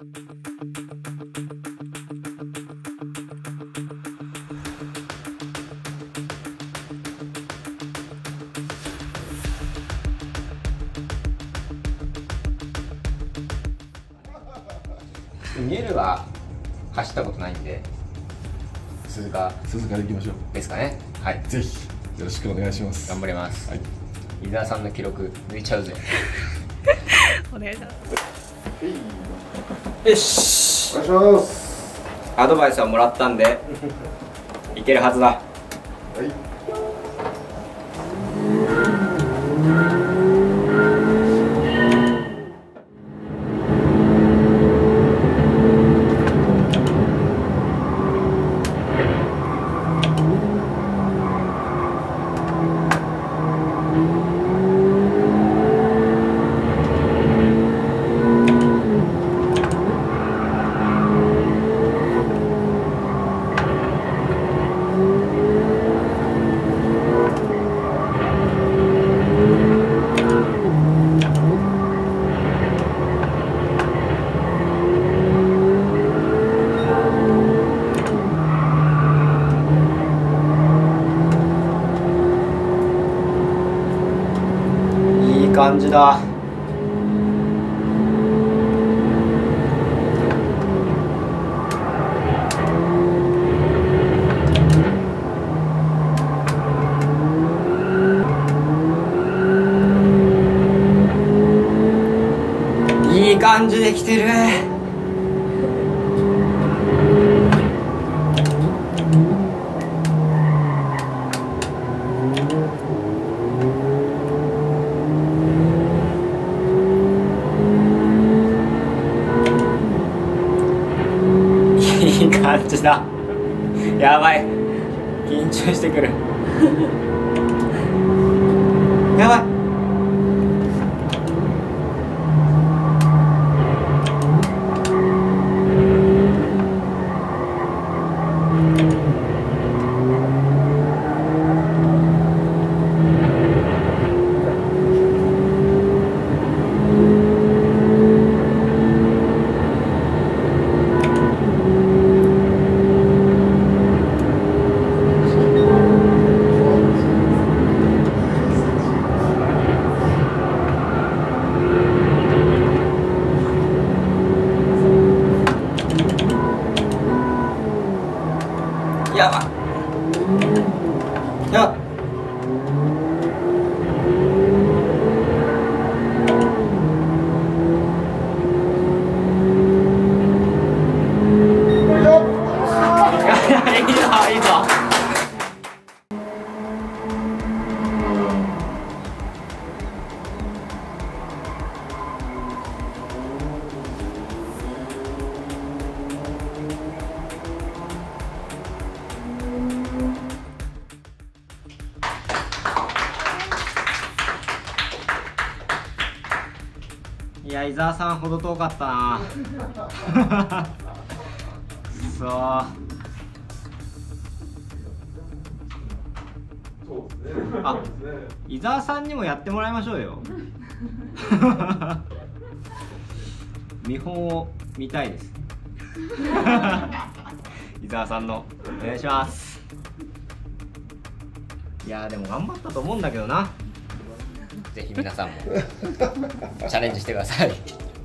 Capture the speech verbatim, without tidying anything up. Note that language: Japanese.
ミエルは走ったことないんで、鈴鹿鈴鹿で行きましょうですかね。はい、 ぜひよろしくお願いします。 頑張ります。 はい、 伊沢さんの記録抜いちゃうぜ。 お願いします。 よし、 お願いします。 アドバイスはもらったんでいけるはずだ。はい、いい感じだ。いい感じで来てる。いい感じだ。やばい、緊張してくる。やばい。やばい。やばい。いいぞ、いいぞ。いや、伊沢さんほど遠かったな。くそー。あ、伊沢さんにもやってもらいましょうよ。見本を見たいです。伊沢さんのお願いします。いやー、でも頑張ったと思うんだけどな。ぜひ皆さんもチャレンジしてください。